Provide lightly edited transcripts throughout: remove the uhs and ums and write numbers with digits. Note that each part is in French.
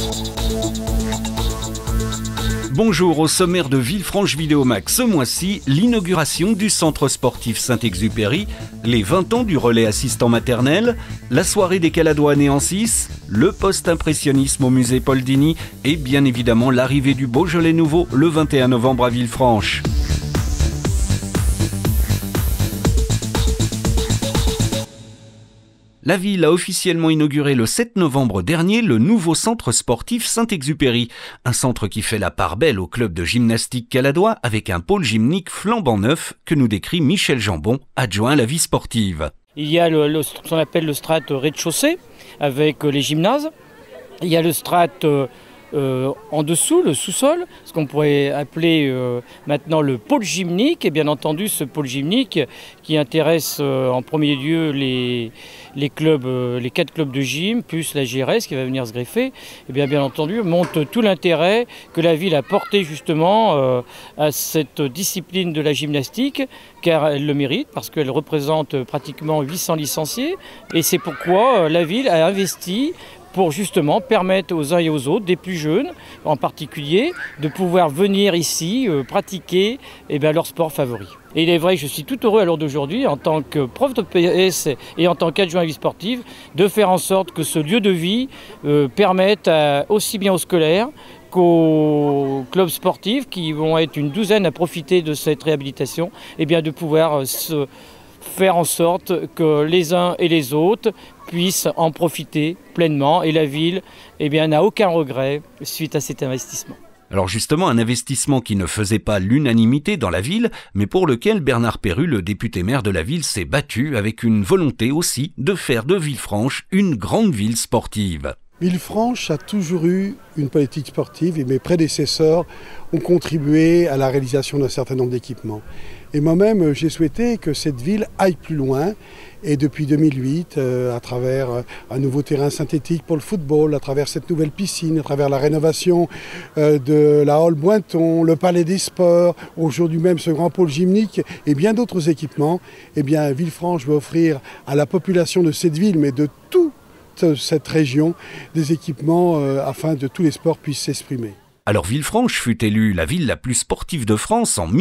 Bonjour, au sommaire de Villefranche Vidéomax ce mois-ci, l'inauguration du centre sportif Saint-Exupéry, les 20 ans du relais assistant maternel, la soirée des Caladois nés en 6, le post-impressionnisme au musée Paul Dini et bien évidemment l'arrivée du Beaujolais nouveau le 21 novembre à Villefranche. La ville a officiellement inauguré le 7 novembre dernier le nouveau centre sportif Saint-Exupéry, un centre qui fait la part belle au club de gymnastique caladois avec un pôle gymnique flambant neuf que nous décrit Michel Jambon, adjoint à la vie sportive. Il y a ce qu'on appelle le strat rez-de-chaussée avec les gymnases. Il y a le strat en dessous, le sous-sol, ce qu'on pourrait appeler maintenant le pôle gymnique. Et bien entendu, ce pôle gymnique qui intéresse en premier lieu les clubs, les 4 clubs de gym, plus la GRS qui va venir se greffer, et bien entendu montre tout l'intérêt que la ville a porté justement à cette discipline de la gymnastique, car elle le mérite, parce qu'elle représente pratiquement 800 licenciés, et c'est pourquoi la ville a investi pour justement permettre aux uns et aux autres, des plus jeunes en particulier, de pouvoir venir ici pratiquer leur sport favori. Et il est vrai que je suis tout heureux à l'heure d'aujourd'hui, en tant que prof de PS et en tant qu'adjoint à la vie sportive, de faire en sorte que ce lieu de vie permette aussi bien aux scolaires qu'aux clubs sportifs, qui vont être une douzaine à profiter de cette réhabilitation, de pouvoir faire en sorte que les uns et les autres puissent en profiter pleinement. Et la ville n'a aucun regret suite à cet investissement. Alors justement, un investissement qui ne faisait pas l'unanimité dans la ville, mais pour lequel Bernard Perru, le député maire de la ville, s'est battu avec une volonté aussi de faire de Villefranche une grande ville sportive. Villefranche a toujours eu une politique sportive et mes prédécesseurs ont contribué à la réalisation d'un certain nombre d'équipements. Et moi-même, j'ai souhaité que cette ville aille plus loin. Et depuis 2008, à travers un nouveau terrain synthétique pour le football, à travers cette nouvelle piscine, à travers la rénovation de la Hall Bointon, le Palais des Sports, aujourd'hui même ce grand pôle gymnique et bien d'autres équipements, Villefranche veut offrir à la population de cette ville, mais de toute cette région, des équipements afin que tous les sports puissent s'exprimer. Alors Villefranche fut élue la ville la plus sportive de France en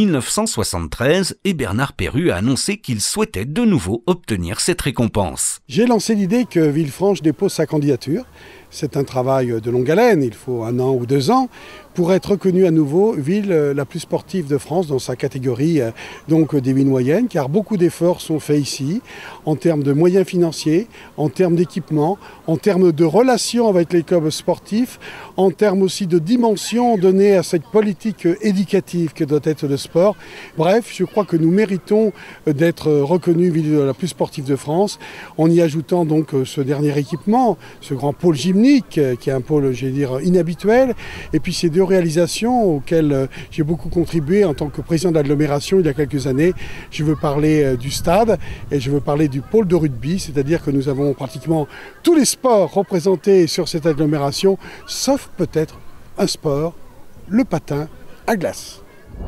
1973 et Bernard Perru a annoncé qu'il souhaitait de nouveau obtenir cette récompense. J'ai lancé l'idée que Villefranche dépose sa candidature. C'est un travail de longue haleine, il faut 1 an ou 2 ans, pour être reconnue à nouveau ville la plus sportive de France dans sa catégorie des villes moyennes, car beaucoup d'efforts sont faits ici, en termes de moyens financiers, en termes d'équipement, en termes de relations avec les clubs sportifs, en termes aussi de dimension donnée à cette politique éducative que doit être le sport. Bref, je crois que nous méritons d'être reconnus ville la plus sportive de France, en y ajoutant donc ce dernier équipement, ce grand pôle gymnique, qui est un pôle, inhabituel, et puis ces 2 réalisations auxquelles j'ai beaucoup contribué en tant que président de l'agglomération il y a quelques années. Je veux parler du stade et je veux parler du pôle de rugby, c'est-à-dire que nous avons pratiquement tous les sports représentés sur cette agglomération, sauf peut-être un sport, le patin à glace.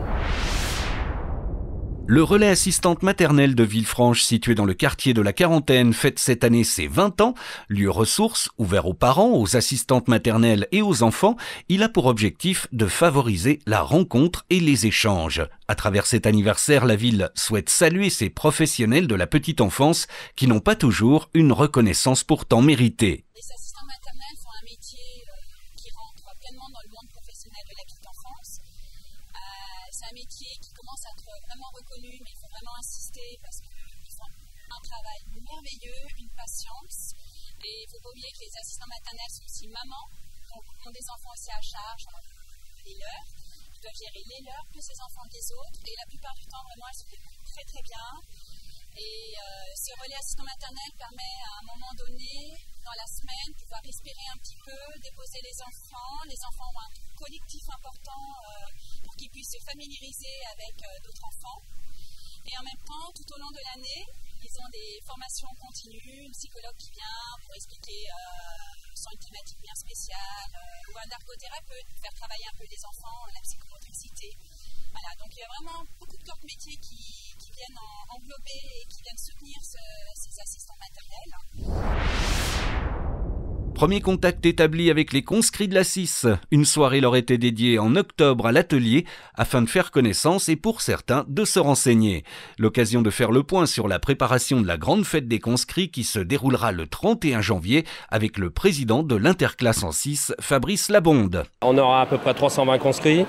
Le relais assistante maternelle de Villefranche, situé dans le quartier de la Quarantaine, fête cette année ses 20 ans. Lieu ressource, ouvert aux parents, aux assistantes maternelles et aux enfants, il a pour objectif de favoriser la rencontre et les échanges. À travers cet anniversaire, la ville souhaite saluer ces professionnels de la petite enfance qui n'ont pas toujours une reconnaissance pourtant méritée. Les assistants maternels font un métier qui rentre pleinement dans le monde professionnel de la petite enfance. C'est un métier qui commence à être vraiment reconnu, mais il faut vraiment insister parce qu'ils font un travail merveilleux, une patience. Et il ne faut pas oublier que les assistants maternels sont aussi mamans, donc ont des enfants aussi à charge, les leurs. Ils doivent gérer les leurs plus les enfants des autres. Et la plupart du temps, vraiment, elles se débrouillent très très bien. Et ce relais assistant maternel permet à un moment donné, dans la semaine, de pouvoir respirer un petit peu, déposer les enfants. Les enfants ont un collectif important pour qu'ils puissent se familiariser avec d'autres enfants. Et en même temps, tout au long de l'année, ils ont des formations continues, une psychologue qui vient pour expliquer sur une thématique bien spéciale, ou un ergothérapeute pour faire travailler un peu les enfants, la psychomotricité. Voilà, donc il y a vraiment beaucoup de corps de métier qui viennent englober et qui viennent soutenir ces assistants maternels. Premier contact établi avec les conscrits de la 6. Une soirée leur était dédiée en octobre à l'atelier afin de faire connaissance et pour certains de se renseigner. L'occasion de faire le point sur la préparation de la grande fête des conscrits qui se déroulera le 31 janvier avec le président de l'interclasse en 6, Fabrice Labonde. On aura à peu près 320 conscrits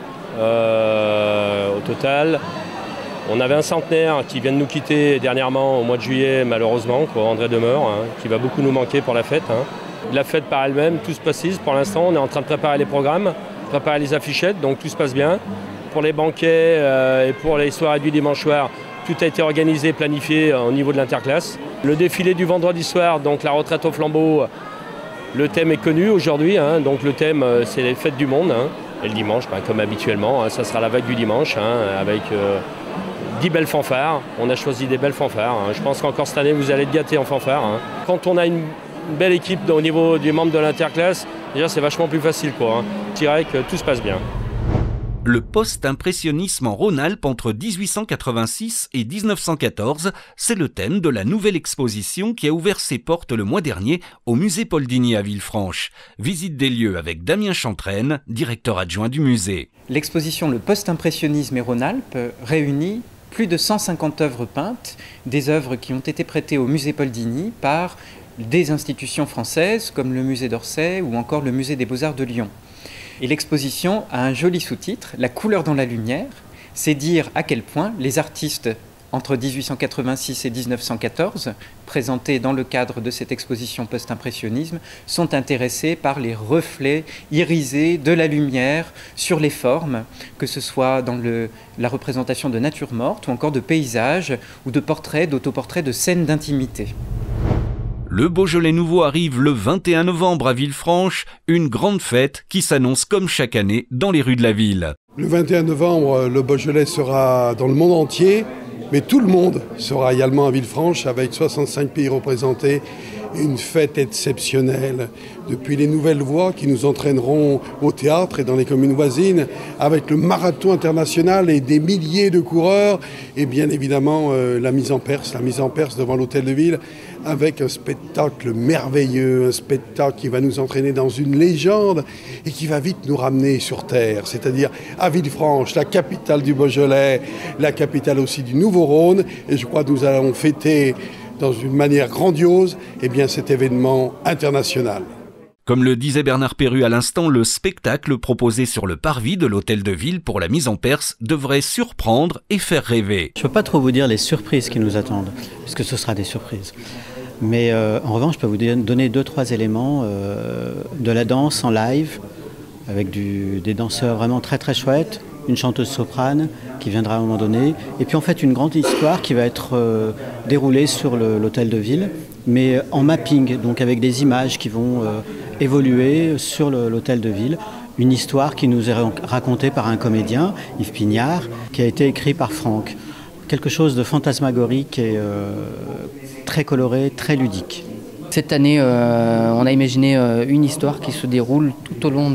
au total. On avait un centenaire qui vient de nous quitter dernièrement au mois de juillet, malheureusement, André Demeure, qui va beaucoup nous manquer pour la fête. La fête par elle-même, tout se précise. Pour l'instant, on est en train de préparer les programmes, préparer les affichettes, donc tout se passe bien. Pour les banquets et pour les soirées du dimanche soir, tout a été organisé, planifié au niveau de l'interclasse. Le défilé du vendredi soir, donc la retraite au flambeau, le thème est connu aujourd'hui. Donc le thème, c'est les fêtes du monde. Et le dimanche, comme habituellement, ça sera la vague du dimanche avec 10 belles fanfares. On a choisi des belles fanfares. Je pense qu'encore cette année, vous allez être gâtés en fanfares. Quand on a une belle équipe au niveau des membres de l'interclasse, déjà c'est vachement plus facile. Je dirais que tout se passe bien. Le post-impressionnisme en Rhône-Alpes entre 1886 et 1914, c'est le thème de la nouvelle exposition qui a ouvert ses portes le mois dernier au musée Paul Digny à Villefranche. Visite des lieux avec Damien Chantraine, directeur adjoint du musée. L'exposition Le post-impressionnisme et Rhône-Alpes réunit plus de 150 œuvres peintes, des œuvres qui ont été prêtées au musée Paul Digny par des institutions françaises comme le musée d'Orsay ou encore le musée des Beaux-Arts de Lyon. Et l'exposition a un joli sous-titre, La couleur dans la lumière. C'est dire à quel point les artistes entre 1886 et 1914, présentés dans le cadre de cette exposition post-impressionnisme, sont intéressés par les reflets irisés de la lumière sur les formes, que ce soit dans la représentation de nature morte ou encore de paysages ou de portraits, d'autoportraits, de scènes d'intimité. Le Beaujolais nouveau arrive le 21 novembre à Villefranche, une grande fête qui s'annonce comme chaque année dans les rues de la ville. Le 21 novembre, le Beaujolais sera dans le monde entier, mais tout le monde sera également à Villefranche avec 65 pays représentés. Une fête exceptionnelle, depuis les nouvelles voies qui nous entraîneront au théâtre et dans les communes voisines, avec le marathon international et des milliers de coureurs, et bien évidemment la mise en Perse devant l'hôtel de ville, avec un spectacle merveilleux, un spectacle qui va nous entraîner dans une légende et qui va vite nous ramener sur terre, c'est-à-dire à Villefranche, la capitale du Beaujolais, la capitale aussi du Nouveau-Rhône, et je crois que nous allons fêter dans une manière grandiose, cet événement international. Comme le disait Bernard Perru à l'instant, le spectacle proposé sur le parvis de l'hôtel de ville pour la mise en Perse devrait surprendre et faire rêver. Je ne peux pas trop vous dire les surprises qui nous attendent, puisque ce sera des surprises. Mais en revanche, je peux vous donner 2-3 éléments de la danse en live, avec des danseurs vraiment très très chouettes, une chanteuse soprane qui viendra à un moment donné, et puis en fait une grande histoire qui va être déroulée sur l'hôtel de ville, mais en mapping, donc avec des images qui vont évoluer sur l'hôtel de ville. Une histoire qui nous est racontée par un comédien, Yves Pignard, qui a été écrit par Franck. Quelque chose de fantasmagorique et très coloré, très ludique. Cette année, on a imaginé une histoire qui se déroule tout au long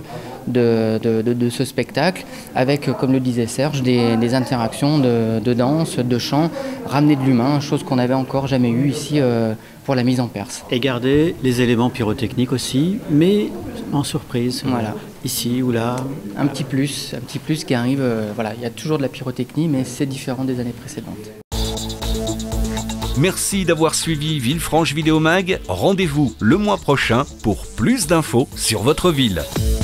de ce spectacle, avec, comme le disait Serge, des interactions de danse, de chant, ramener de l'humain, chose qu'on n'avait encore jamais eue ici pour la mise en Perse. Et garder les éléments pyrotechniques aussi, mais en surprise, voilà. Ici ou là. Un petit plus qui arrive, il y a toujours de la pyrotechnie, mais c'est différent des années précédentes. Merci d'avoir suivi Villefranche Vidéo Mag. Rendez-vous le mois prochain pour plus d'infos sur votre ville.